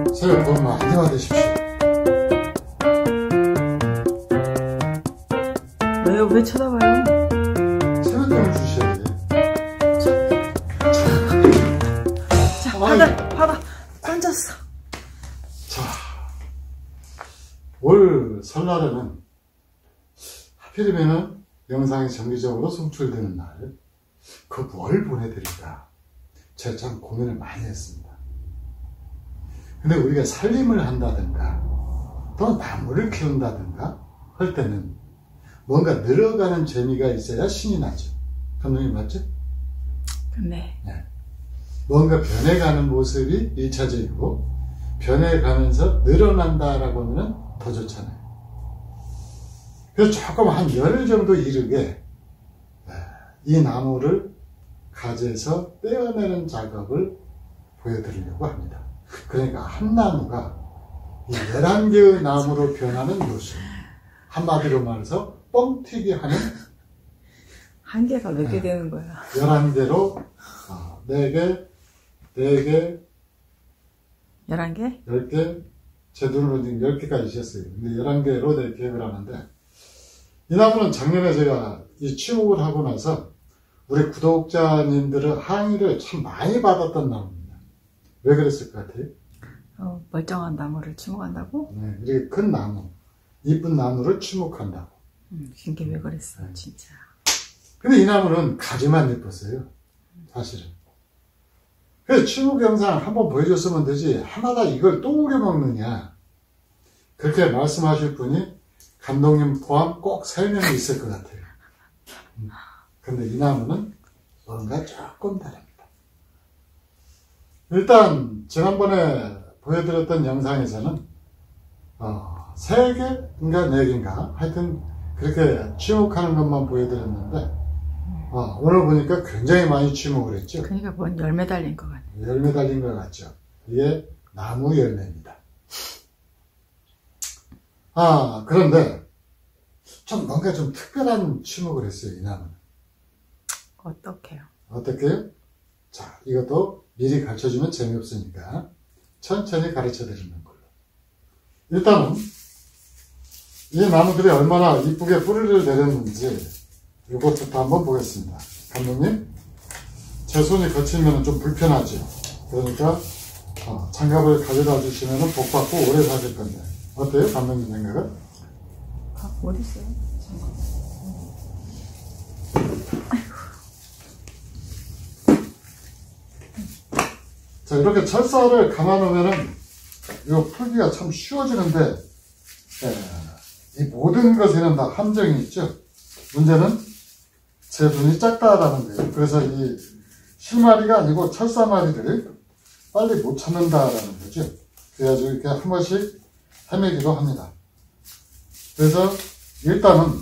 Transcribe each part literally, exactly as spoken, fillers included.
새해 복 많이 받으십시오. 왜요? 왜 쳐다봐요? 세뱃돈을 주셔야 돼요. 자, 받아, 받아. 던졌어. 자, 올 설날에는 하필이면은 영상이 정기적으로 송출되는 날, 그 뭘 보내드릴까? 제가 참 고민을 많이 했습니다. 근데 우리가 살림을 한다든가, 또 나무를 키운다든가 할 때는 뭔가 늘어가는 재미가 있어야 신이 나죠. 감독님 맞죠? 네. 네. 뭔가 변해가는 모습이 일 차적이고, 변해가면서 늘어난다라고 하면 더 좋잖아요. 그래서 조금 한 열 정도 이르게 이 나무를 가지에서 떼어내는 작업을 보여드리려고 합니다. 그러니까 한 나무가 이 열한 개의 나무로 변하는 요소, 한마디로 말해서 뻥튀기 하는 한 개가 몇 개 네. 되는 거야? 열한 개로 어, 네 개, 네 개, 열한 개? 열 개, 제 눈으로 지금 열 개까지 있었어요. 근데 열한 개로 내 계획을 하는데, 이 나무는 작년에 제가 이 취목을 하고 나서 우리 구독자님들의 항의를 참 많이 받았던 나무입니다. 왜 그랬을 것 같아요? 어, 멀쩡한 나무를 추목한다고? 네, 이렇게 큰 나무, 이쁜 나무를 취목한다고. 음, 그게 왜 그랬어, 네. 진짜. 근데 이 나무는 가지만 예뻤어요, 사실은. 그래서 취목 영상 한번 보여줬으면 되지, 하마다 이걸 또 우려먹느냐, 그렇게 말씀하실 분이 감독님 포함 꼭 세 명이 있을 것 같아요. 음. 근데 이 나무는 뭔가 조금 다릅니다. 일단 지난번에 보여드렸던 영상에서는 어, 세 개인가 네 개인가 하여튼 그렇게 취목하는 것만 보여드렸는데, 어, 오늘 보니까 굉장히 많이 취목을 했죠. 그러니까 뭔 열매 달린 것 같네. 열매 달린 것 같죠. 이게 나무 열매입니다. 아, 그런데 좀 뭔가 좀 특별한 취목을 했어요, 이 나무는. 어떡해요? 어떻게요? 자, 이것도 미리 가르쳐주면 재미없으니까 천천히 가르쳐 드리는 걸로. 일단은 이 나무들이 얼마나 이쁘게 뿌리를 내렸는지 이것부터 한번 보겠습니다. 감독님, 제 손이 거치면 좀 불편하죠. 그러니까 어, 장갑을 가져다 주시면 복 받고 오래 사실 건데 어때요, 감독님 생각은? 아, 어디 있어요? 잠깐. 자, 이렇게 철사를 감아놓으면은 이거 풀기가 참 쉬워지는데, 예, 이 모든 것에는 다 함정이 있죠. 문제는 제 눈이 작다라는 거예요. 그래서 이 실마리가 아니고 철사마리를 빨리 못 찾는다라는 거죠. 그래가지고 이렇게 한 번씩 헤매기도 합니다. 그래서 일단은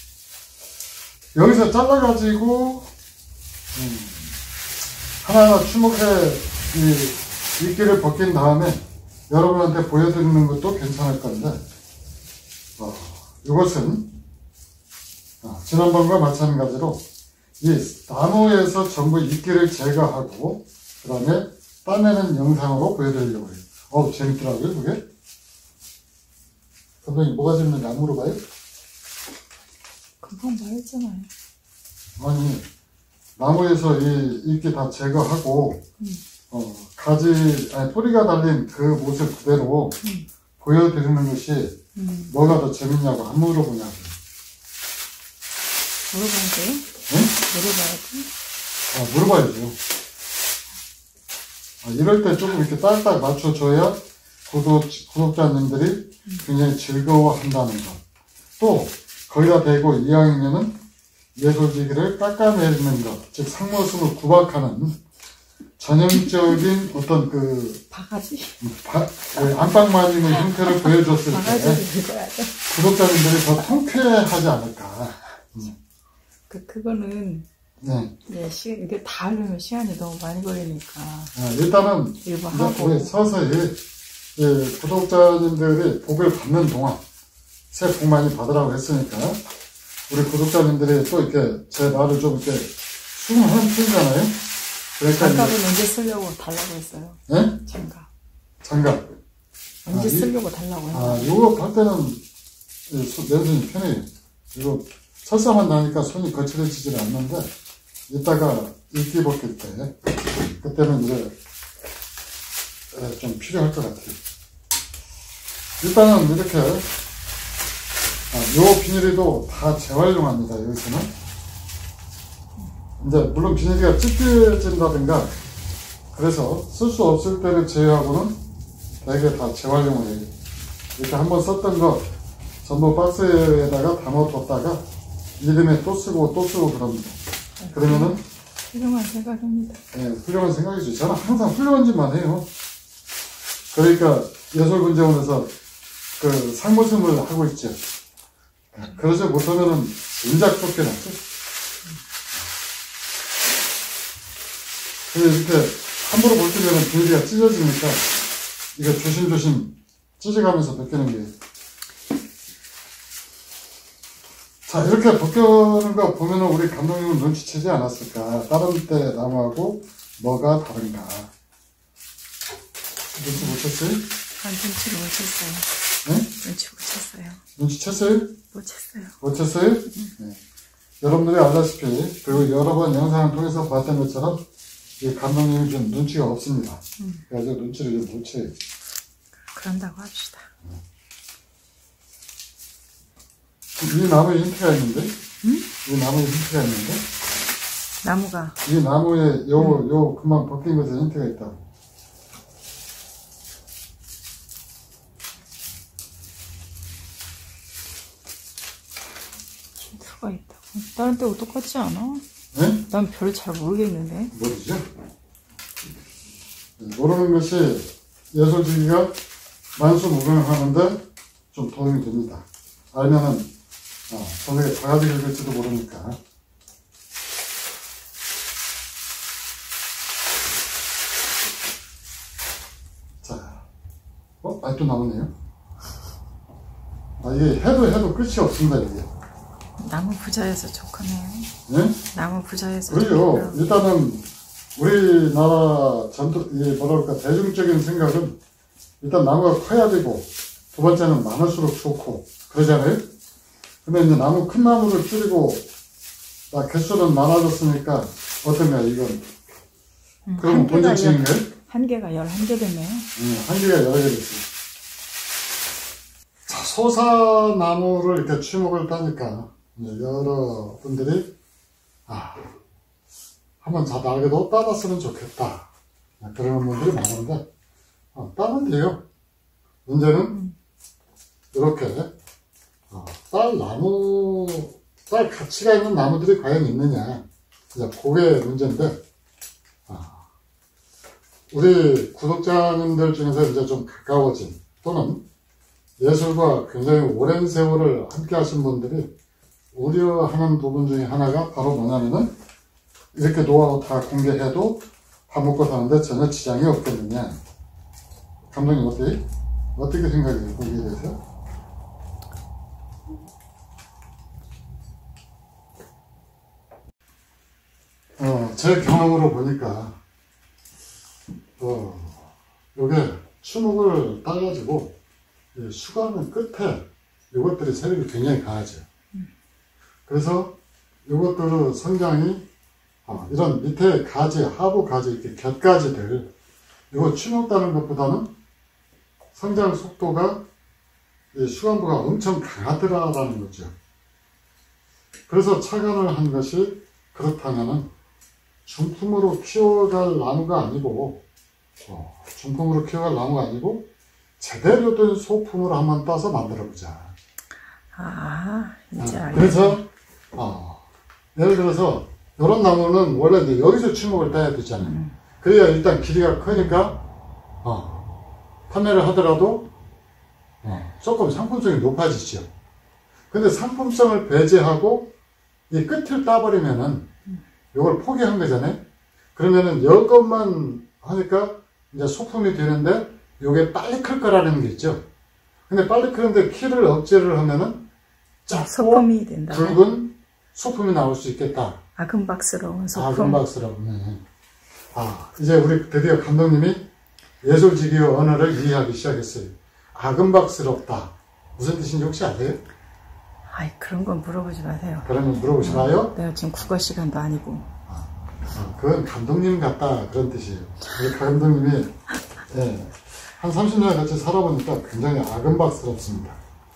여기서 잘라가지고 음, 하나하나 추목해 이 이끼를 벗긴 다음에 여러분한테 보여드리는 것도 괜찮을 건데, 어, 이것은 어, 지난번과 마찬가지로 이 나무에서 전부 이끼를 제거하고 그 다음에 따내는 영상으로 보여드리려고 해요. 어우, 재밌더라고요, 그게. 감독님, 뭐가 재밌는지 안 물어봐요? 금방 말했잖아요. 아니, 나무에서 이 이끼 다 제거하고 음. 어, 가지, 아니, 뿌리가 달린 그 모습 그대로 음. 보여드리는 것이 음. 뭐가 더 재밌냐고 안 물어보냐고. 물어봐야 돼요? 응? 물어봐야지. 아, 물어봐야죠. 아, 이럴 때 조금 이렇게 딱딱 맞춰줘야 구독, 구독자님들이 굉장히 즐거워한다는 것. 또, 거기다 대고 이왕이면은 예솔지기를 깎아내리는 것, 즉 상모습을 구박하는 전형적인 어떤 그 바가지? 바, 네, 안방마님의 형태를 보여줬을 때 바가지를 읽어야죠. 구독자님들이 더 통쾌하지 않을까. 음. 그, 그거는, 네. 네, 시, 이게 다 하려면 시간이 너무 많이 걸리니까. 아, 일단은 일부 이제 하고. 우리 서서히 예, 구독자님들이 복을 받는 동안 새해 복 많이 받으라고 했으니까 우리 구독자님들이 또 이렇게 제 말을 좀 이렇게 수긍하는 편이잖아요. 그러니까 장갑은 언제 쓰려고 달라고 했어요? 예? 장갑. 장갑. 언제 아, 이- 쓰려고 달라고 해요. 아, 요거 할 때는 맨손이 편해요. 이거 철사만 나니까 손이 거칠어지질 않는데, 이따가 이끼 벗길 때, 그때는 이제 에, 좀 필요할 것 같아요. 일단은 이렇게, 아, 요 비닐이도 다 재활용합니다, 여기서는. 이제, 물론 비닐이가 찢겨진다든가, 그래서 쓸 수 없을 때를 제외하고는 대개 다 재활용을 해요. 이렇게 한번 썼던 거 전부 박스에다가 담아뒀다가 이름에 또 쓰고 또 쓰고 그럽니다. 그러면은 훌륭한 생각입니다. 예, 훌륭한 생각이죠. 저는 항상 훌륭한 짓만 해요. 그러니까 예술군제원에서 그 상무심을 하고 있죠. 그러지 못하면은 진작 쫓겨났죠. 근데 이렇게 함부로 벗기면은 비닐이 찢어지니까 이거 조심조심 찢어가면서 벗기는 게. 자, 이렇게 벗겨는 거 보면은 우리 감독님은 눈치채지 않았을까? 다른 때 나무하고 뭐가 다른가? 눈치 못 챘어요? 아, 눈치를 못 챘어요. 네? 눈치 못 챘어요. 눈치 챘어요? 못 챘어요. 못 챘어요? 네. 여러분들이 알다시피, 그리고 여러 번 영상을 통해서 봤던 것처럼, 이 감독님이 좀 눈치가 없습니다. 음. 그래서 눈치를 좀 못 채요. 그런다고 합시다. 이 나무에 힌트가 있는데? 응? 이 나무에 힌트가 있는데? 나무가 이 나무에 요, 요, 금방 벗긴 것에 힌트가 있다. 힌트가 있다고. 다른 때하고 똑같지 않아? 네? 난 별 잘 모르겠는데. 모르죠? 모르는 것이 예술주의가 만수무강하는데 좀 도움이 됩니다. 알면은, 어, 저녁에 다 가지고 읽을지도 모르니까. 자, 어? 아직도 남았네요. 아, 이게 해도 해도 끝이 없습니다, 이게. 나무 부자여서 좋겠네요. 예? 나무 부자여서 그래요. 좋겠네요. 일단은 우리나라 전통, 이 뭐라 그럴까, 대중적인 생각은 일단 나무가 커야 되고, 두 번째는 많을수록 좋고, 그러잖아요? 근데 이제 나무, 큰 나무를 줄이고, 나 개수는 많아졌으니까, 어떠냐, 이건. 음, 그러면 한 개가 본질적인 열- 거예요? 한 개가 열한 개 됐네요. 음, 한 개가 여러 개 됐어요. 자, 소사나무를 이렇게 추목을 따니까, 이제 여러 분들이, 아, 한번 자, 날개도 따봤으면 좋겠다. 그런 분들이 많은데, 어, 따면 돼요. 문제는, 음. 이렇게, 어, 딸 나무, 딸 가치가 있는 나무들이 과연 있느냐. 이제 그게 문제인데, 아, 우리 구독자님들 중에서 이제 좀 가까워진, 또는 예술과 굉장히 오랜 세월을 함께 하신 분들이 우려하는 부분 중에 하나가 바로 뭐냐면은, 이렇게 노하우 다 공개해도 밥 먹고 사는데 전혀 지장이 없겠느냐. 감독님 어때요? 어떻게 생각해요? 거기에 대해서? 어, 제 경험으로 보니까, 어, 요게 추목을 따가지고, 이 수가는 끝에 요것들이 세력이 굉장히 강하죠. 그래서 요것들의 성장이, 어, 이런 밑에 가지, 하부 가지, 이렇게 곁가지들, 이거 추목 따는 것보다는 성장 속도가 이 수간부가 엄청 강하더라라는 거죠. 그래서 착안을 한 것이 그렇다면은 중품으로 키워갈 나무가 아니고, 어, 중품으로 키워갈 나무가 아니고, 제대로 된 소품으로 한번 따서 만들어보자. 아, 이제 어, 알겠네. 그래서, 어, 예를 들어서, 이런 나무는 원래 이제 여기서 추목을 따야 되잖아요. 음. 그래야 일단 길이가 크니까, 어, 판매를 하더라도, 어, 조금 상품성이 높아지죠. 근데 상품성을 배제하고, 이 끝을 따버리면은, 이걸 포기한 거잖아요. 그러면은 이것만 하니까 이제 소품이 되는데 이게 빨리 클 거라는 게 있죠. 근데 빨리 크는데 키를 억제를 하면은 작고 소품이 된다. 굵은 소품이 나올 수 있겠다. 아금박스러운 아, 소품. 금박스라고. 네. 아, 이제 우리 드디어 감독님이 예술지기의 언어를 이해하기 시작했어요. 아금박스럽다. 무슨 뜻인지 혹시 아세요? 아이, 그런 건 물어보지 마세요. 그러면 물어보지 마요. 내가 지금 국어 시간도 아니고. 아, 그건 감독님 같다 그런 뜻이에요. 우리 감독님이 예, 한 삼십 년 같이 살아보니까 굉장히 아금박스럽습니다.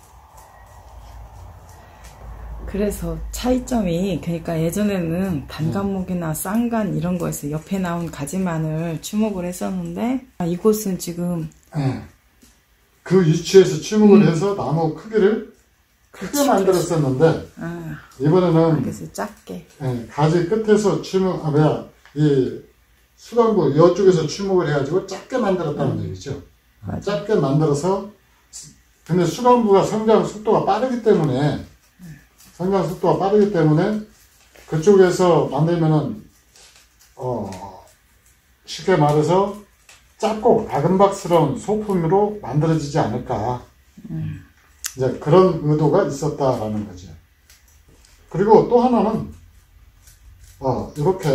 그래서 차이점이, 그러니까 예전에는 단간목이나 쌍간 이런 거에서 옆에 나온 가지만을 주목을 했었는데, 아, 이곳은 지금 예, 그 위치에서 주목을 음. 해서 나무 크기를 크게 그렇지, 만들었었는데 아, 이번에는 그래서 작게. 예, 가지 끝에서 주목, 아 뭐야, 이 수강부 이쪽에서 주목을 해가지고 작게 만들었다는 음. 얘기죠. 맞아. 작게 만들어서, 근데 수강부가 성장 속도가 빠르기 때문에 성장 속도가 빠르기 때문에 그쪽에서 만들면은 어 쉽게 말해서 작고 아금박스러운 소품으로 만들어지지 않을까. 음. 이제 그런 의도가 있었다라는 거죠. 그리고 또 하나는 어 이렇게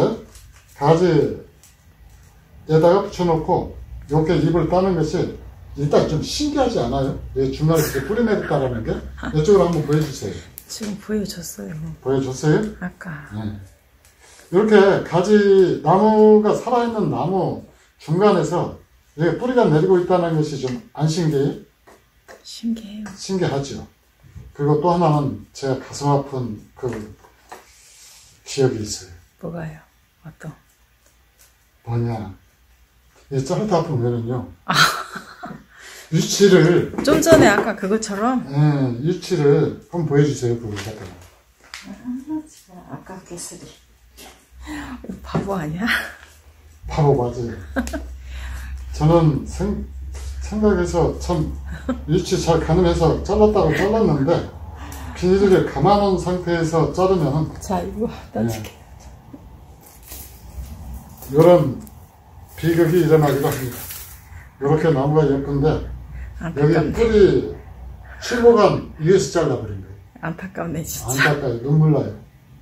가지에다가 붙여놓고 이렇게 잎을 따는 것이 일단 좀 신기하지 않아요? 이 중간에 이렇게 뿌리내렸다라는 게. 이쪽으로 한번 보여주세요. 지금 보여줬어요. 보여줬어요? 아까. 네. 이렇게 가지, 나무가 살아있는 나무 중간에서 이렇게 뿌리가 내리고 있다는 것이 좀 안 신기해요? 신기해요. 신기하죠. 그리고 또 하나는 제가 가슴 아픈 그 기억이 있어요. 뭐가요? 어떤? 뭐냐. 이 짜르다 보면은요. 위치를, 좀 전에 아까 그것처럼? 예, 위치를 한번 보여주세요. 그걸 갖다가. 아깝게 쓰리. 바보 아니야? 바보 맞아요. 저는 생, 생각해서 참 위치 잘 가늠해서 잘랐다고 잘랐는데 비닐을 감아놓은 상태에서 자르면 자, 이거 던질게. 이런 비극이 일어나기도 합니다. 이렇게 나무가 예쁜데 여기 안타깝네. 뿌리 칠호간 위에서 잘라버린 거예요. 안타깝네, 진짜. 안타까워요. 눈물 나요.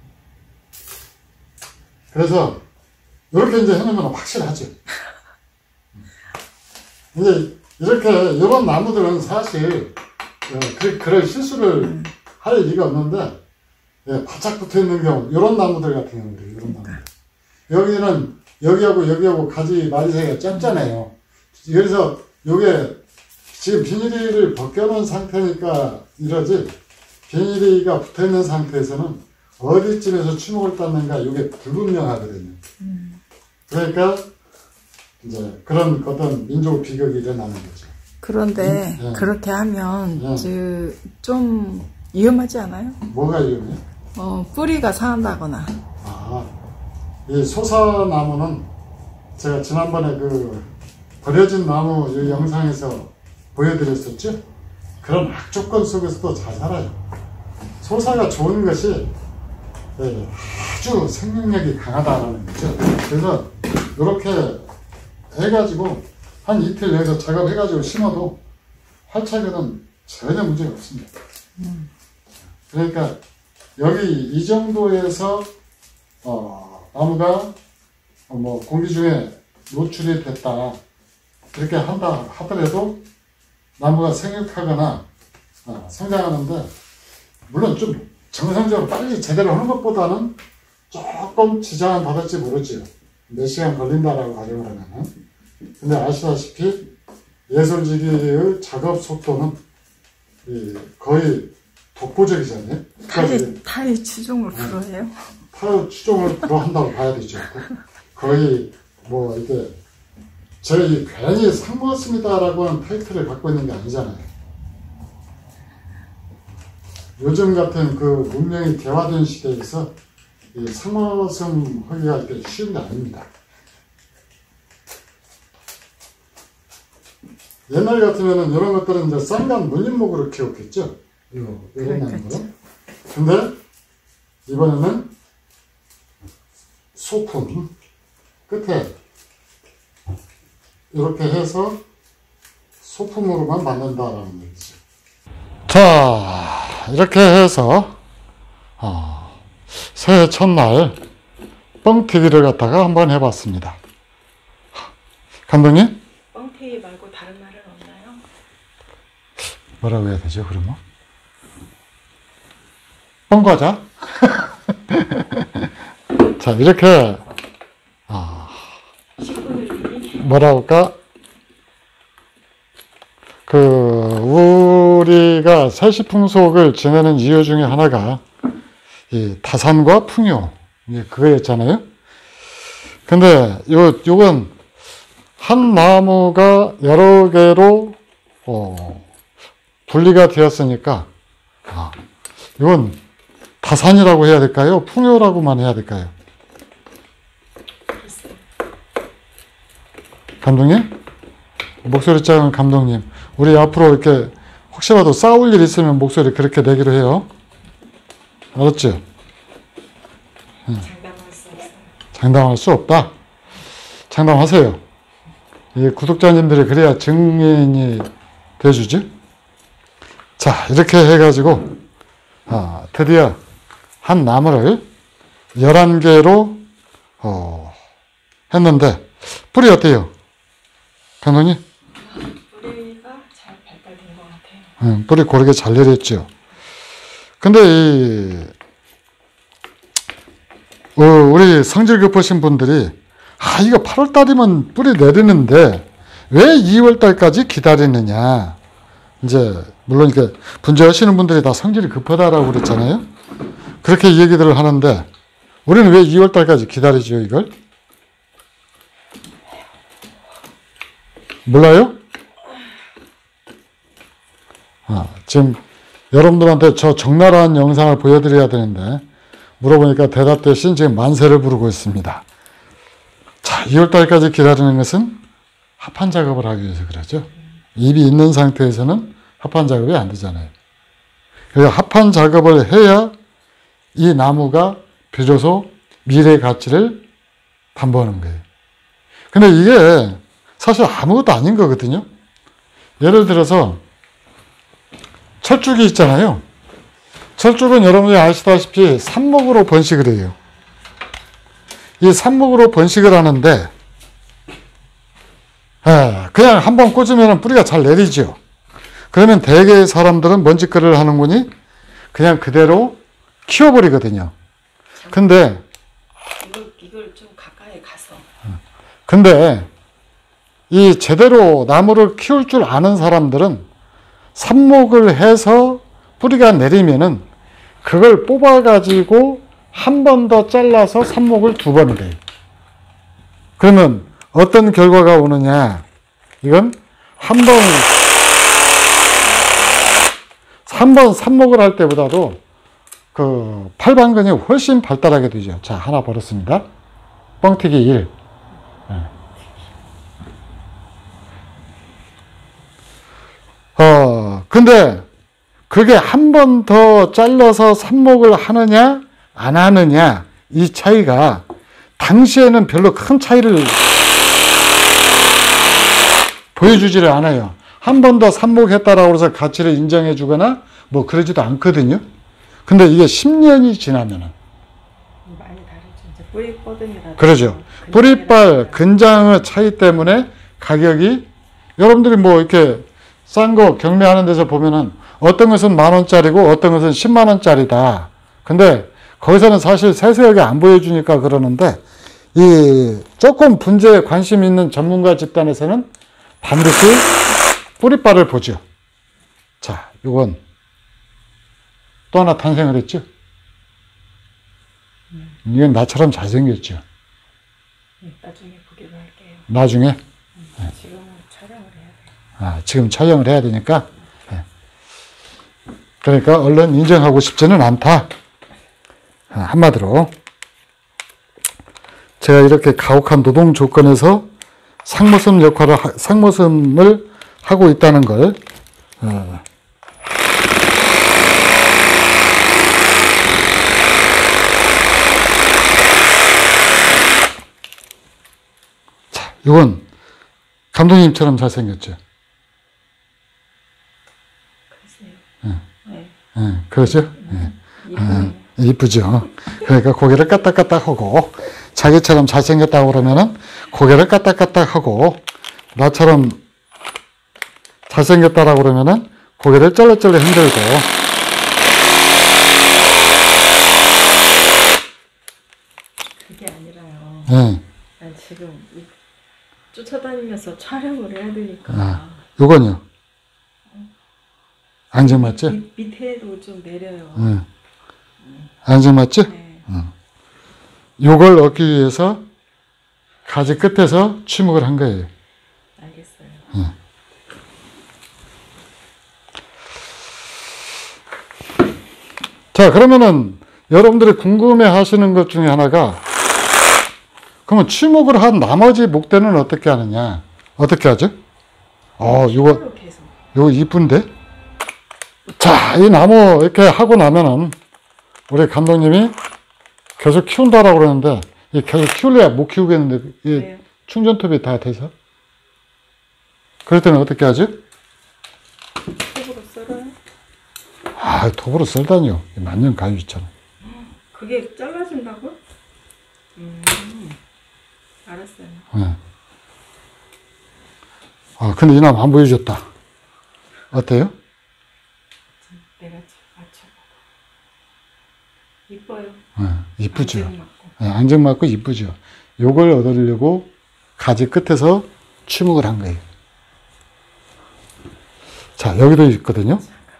그래서 이렇게 이제 해놓으면 확실하죠. 이제 이렇게 이런 나무들은 사실 어, 그, 그럴 실수를 음. 할 리가 없는데 예, 바짝 붙어 있는 경우 이런 나무들 같은 경우들 이런 나무. 여기는 여기하고 여기하고 가지 마리사이가 짧잖아요. 그래서 요게 지금 비닐을 벗겨놓은 상태니까 이러지 비닐이가 붙어 있는 상태에서는 어디쯤에서 추목을 땄는가 이게 불분명하거든요. 음. 그러니까 이제 그런 어떤 민족 비극이 일어나는 거죠. 그런데 음, 네. 그렇게 하면 네. 그, 좀 위험하지 않아요? 뭐가 위험해? 어, 뿌리가 상한다거나. 아, 이 소사나무는 제가 지난번에 그 버려진 나무 이 영상에서 보여드렸었죠? 그런 악조건 속에서도 잘 살아요. 소사가 좋은 것이 예, 아주 생명력이 강하다는 거죠. 그래서 이렇게 해가지고 한 이틀 여기서 작업해가지고 심어도 활착에는 전혀 문제가 없습니다. 음. 그러니까 여기 이 정도에서 어, 나무가 어, 뭐 공기 중에 노출이 됐다 그렇게 한다 하더라도 나무가 생육하거나 어, 성장하는데 물론 좀 정상적으로 빨리 제대로 하는 것보다는 조금 지장은 받을지 모르지요. 몇 시간 걸린다라고 가정을 하면은. 근데 아시다시피 예솔지기의 작업 속도는 이 거의 독보적이잖아요. 타이, 타이 추종을 불어해요? 타이 추종을 불어한다고 봐야 되죠. 거의 뭐 이게 저희 괜히 상 먹었습니다라고 하는 타이틀을 갖고 있는 게 아니잖아요. 요즘 같은 그 문명이 개화된 시대에서 이 상어섬 하기가 이렇게 쉬운 게 아닙니다. 옛날 같으면은 이런 것들은 이제 쌍간 물린목으로 키웠겠죠? 이거, 이런 나무로. 근데 이번에는 소품 끝에 이렇게 해서 소품으로만 만든다라는 얘기죠. 자, 이렇게 해서 어, 새해 첫날 뻥튀기를 갖다가 한번 해봤습니다. 감독님? 뻥튀기 말고 다른 말은 없나요? 뭐라고 해야 되죠, 그러면? 뻥과자? 자, 이렇게, 아, 뭐라 할까? 그, 우리가 세시풍속을 지내는 이유 중에 하나가, 이 다산과 풍요, 이게 그거였잖아요? 근데, 요, 요건, 한 나무가 여러 개로, 어, 분리가 되었으니까, 아, 이건 다산이라고 해야 될까요? 풍요라고만 해야 될까요? 감독님? 목소리 작은 감독님. 우리 앞으로 이렇게 혹시라도 싸울 일 있으면 목소리 그렇게 내기로 해요. 알았죠? 장담할 수 없어요. 장담할 수 없다? 장담하세요. 이 구독자님들이 그래야 증인이 돼주지? 자, 이렇게 해가지고, 아, 드디어 한 나무를 열한 개로, 어, 했는데, 뿌리 어때요? 감독님? 뿌리가 잘 발달된 것 같아요. 응, 뿌리 고르게 잘 내렸죠. 근데 이, 어, 우리 성질 급하신 분들이, 아, 이거 팔월 달이면 뿌리 내리는데, 왜 이월 달까지 기다리느냐. 이제, 물론 이렇게 분재하시는 분들이 다 성질이 급하다라고 그랬잖아요. 그렇게 얘기들을 하는데, 우리는 왜 이월 달까지 기다리죠, 이걸? 몰라요? 아, 지금 여러분들한테 저 적나라한 영상을 보여드려야 되는데 물어보니까 대답 대신 지금 만세를 부르고 있습니다. 자, 이월 달까지 기다리는 것은 합판 작업을 하기 위해서 그러죠. 잎이 있는 상태에서는 합판 작업이 안 되잖아요. 그러니까 합판 작업을 해야 이 나무가 비로소 미래 가치를 담보하는 거예요. 근데 이게 사실 아무것도 아닌 거거든요. 예를 들어서 철쭉이 있잖아요. 철쭉은 여러분이 아시다시피 삽목으로 번식을 해요. 이 삽목으로 번식을 하는데 예, 그냥 한번 꽂으면 뿌리가 잘 내리죠. 그러면 대개의 사람들은 먼지끌이를 하는군이 그냥 그대로 키워버리거든요. 근데 이걸, 이걸 좀 가까이 가서. 근데 이 제대로 나무를 키울 줄 아는 사람들은 삽목을 해서 뿌리가 내리면은 그걸 뽑아가지고 한 번 더 잘라서 삽목을 두 번을 해요. 그러면 어떤 결과가 오느냐. 이건 한 번, 한 번 삽목을 할 때보다도 그 팔방근이 훨씬 발달하게 되죠. 자, 하나 버렸습니다. 뻥튀기 일. 어, 근데 그게 한 번 더 잘라서 삽목을 하느냐, 안 하느냐, 이 차이가 당시에는 별로 큰 차이를 보여주지를 않아요. 한 번 더 삽목했다라고 해서 가치를 인정해 주거나 뭐 그러지도 않거든요. 근데 이게 십 년이 지나면은. 많이 다르죠. 이제 뿌리 뻗음이라든지. 그러죠. 뿌리빨, 근장의 차이 때문에 가격이 여러분들이 뭐 이렇게 싼 거 경매하는 데서 보면은 어떤 것은 만 원짜리고 어떤 것은 십만 원짜리다. 근데 거기서는 사실 세세하게 안 보여주니까 그러는데 이 조금 분재에 관심 있는 전문가 집단에서는 반드시 뿌리빨을 보죠. 자, 이건 또 하나 탄생을 했죠. 이건 나처럼 잘생겼죠. 나중에 보기로 할게요. 나중에? 지금은 촬영을 해야 돼요. 아, 지금 촬영을 해야 되니까. 네. 그러니까 얼른 인정하고 싶지는 않다. 아, 한마디로 제가 이렇게 가혹한 노동 조건에서 상모섬 역할을 하, 상모섬을 하고 있다는 걸 어. 자, 이건 감독님처럼 잘생겼죠. 글쎄요. 네. 네, 그렇죠? 네. 네, 이쁘죠. 그러니까 고개를 까딱까딱 하고 자기처럼 잘생겼다고 그러면은 고개를 까딱까딱 하고 나처럼 잘생겼다라고 그러면은 고개를 쩔렁쩔렁 흔들고. 그게 아니라요. 예. 난 지금 이- 쫓아다니면서 촬영을 해야 되니까. 아, 요건요. 안정맞지? 밑, 밑에로 좀 내려요. 응. 안정맞지? 네. 요걸 얻기 위해서 가지 끝에서 추목을 한 거예요. 알겠어요. 자, 그러면은 여러분들이 궁금해 하시는 것 중에 하나가, 그러면 추목을 한 나머지 목대는 어떻게 하느냐? 어떻게 하죠? 어, 요거, 로 계속. 요거 이쁜데? 자, 이 나무 이렇게 하고 나면은 우리 감독님이 계속 키운다라고 그러는데, 이 계속 키울래야 못 키우겠는데, 이 왜요? 충전톱이 다 돼서? 그럴 때는 어떻게 하죠? 톱으로 썰어요? 아, 톱으로 썰다니요. 만년 가위 있잖아. 그게 잘라진다고? 음, 알았어요. 네. 아, 근데 이 나무 안 보여줬다. 어때요? 내가 맞춰봐. 이뻐요. 네, 이쁘죠. 안정맞고. 네, 안정맞고 이쁘죠. 요걸 얻으려고 가지 끝에서 추목을 한 거예요. 자, 여기도 있거든요.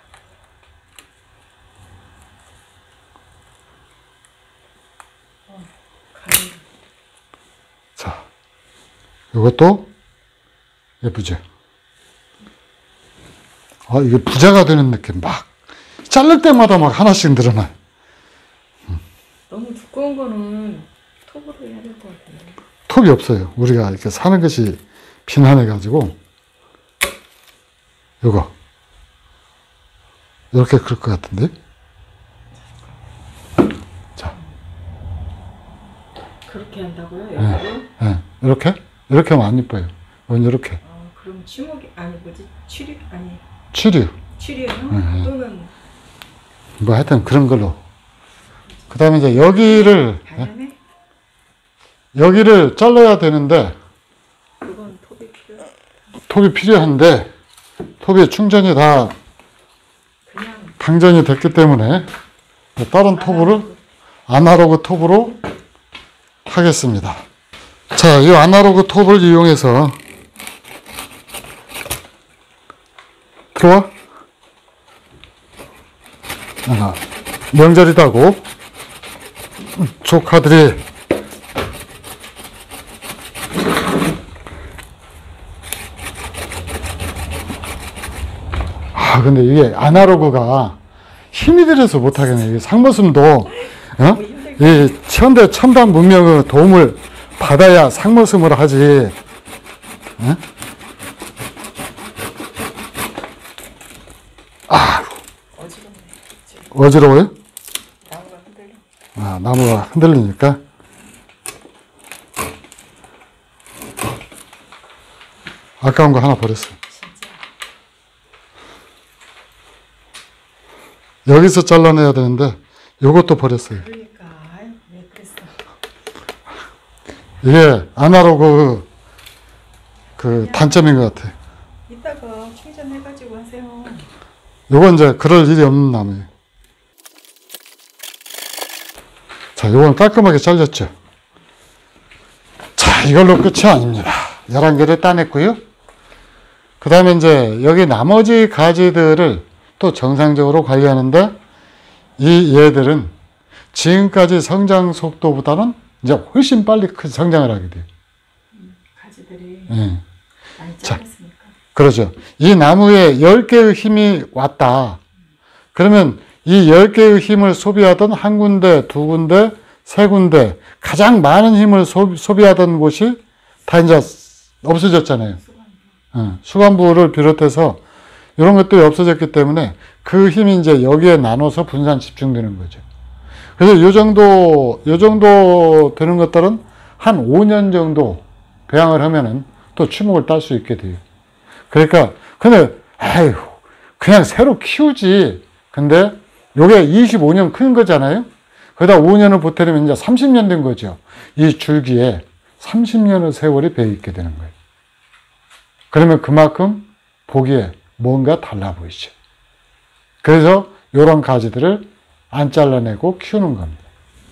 어, 가위. 자, 요것도 예쁘죠. 아, 이게 부자가 되는 느낌. 막 자를 때마다 막 하나씩 늘어나요. 너무 두꺼운 거는 톱으로 해야 될 것 같은데. 톱이 없어요. 우리가 이렇게 사는 것이 빈한해가지고, 요거. 이렇게 그럴 것 같은데. 자. 그렇게 한다고요? 예, 여기로? 예. 이렇게? 이렇게 하면 안 이뻐요. 이건 이렇게. 어, 그럼 추목이 아니 뭐지? 추리 아니 추류. 추리요? 네. 또는 뭐 하여튼 그런 걸로. 그 다음에 이제 여기를, 예? 당연해? 여기를 잘라야 되는데, 그건 톱이 필요. 톱이 필요한데, 톱이 충전이 다 그냥 방전이 됐기 때문에, 다른 톱으로, 아날로그 톱으로 하겠습니다. 자, 이 아날로그 톱을 이용해서, 들어와? 아, 명절이다고 조카들이 아 근데 이게 아날로그가 힘이 들어서 못하겠네. 이게 상모슴도 어? 이 현대 첨단 문명의 도움을 받아야 상모슴을 하지. 어? 아 어지럽네. 지금 어지러워요? 나무가 흔들려. 아, 나무가 흔들리니까. 아까운 거 하나 버렸어. 진짜. 여기서 잘라내야 되는데 요것도 버렸어요. 그러니까 아이, 왜 그랬어? 이게 아날로그 그 단점인 것 같아. 이따가 충전해가지고 하세요. 요건 이제 그럴 일이 없는 나무예요. 자, 요건 깔끔하게 잘렸죠. 자, 이걸로 끝이 아닙니다. 열한 개를 따냈고요. 그 다음에 이제 여기 나머지 가지들을 또 정상적으로 관리하는데 이 얘들은 지금까지 성장 속도보다는 이제 훨씬 빨리 큰 성장을 하게 돼요. 음, 가지들이 예. 많이 자. 잘랐으니까. 그렇죠. 이 나무에 열 개의 힘이 왔다. 그러면 이 열 개의 힘을 소비하던 한 군데, 두 군데, 세 군데, 가장 많은 힘을 소, 소비하던 곳이 다 이제 없어졌잖아요. 어, 수간부를 비롯해서 이런 것들이 없어졌기 때문에 그 힘이 이제 여기에 나눠서 분산 집중되는 거죠. 그래서 요 정도, 요 정도 되는 것들은 한 오 년 정도 배양을 하면은 또 추목을 딸 수 있게 돼요. 그러니까, 근데, 에휴, 그냥 새로 키우지. 근데, 요게 이십오 년 큰 거잖아요? 그러다 오 년을 보태려면 이제 삼십 년 된 거죠. 이 줄기에 삼십 년의 세월이 배어 있게 되는 거예요. 그러면 그만큼 보기에 뭔가 달라 보이죠. 그래서 이런 가지들을 안 잘라내고 키우는 겁니다.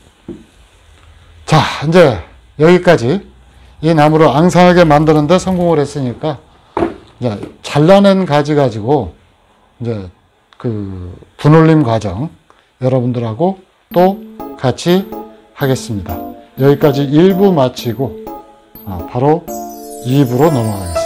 자, 이제 여기까지 이 나무를 앙상하게 만드는데 성공을 했으니까 이제 잘라낸 가지 가지고 이제 그 분울림 과정 여러분들하고 또 같이 하겠습니다. 여기까지 일 부 마치고 바로 이 부로 넘어가겠습니다.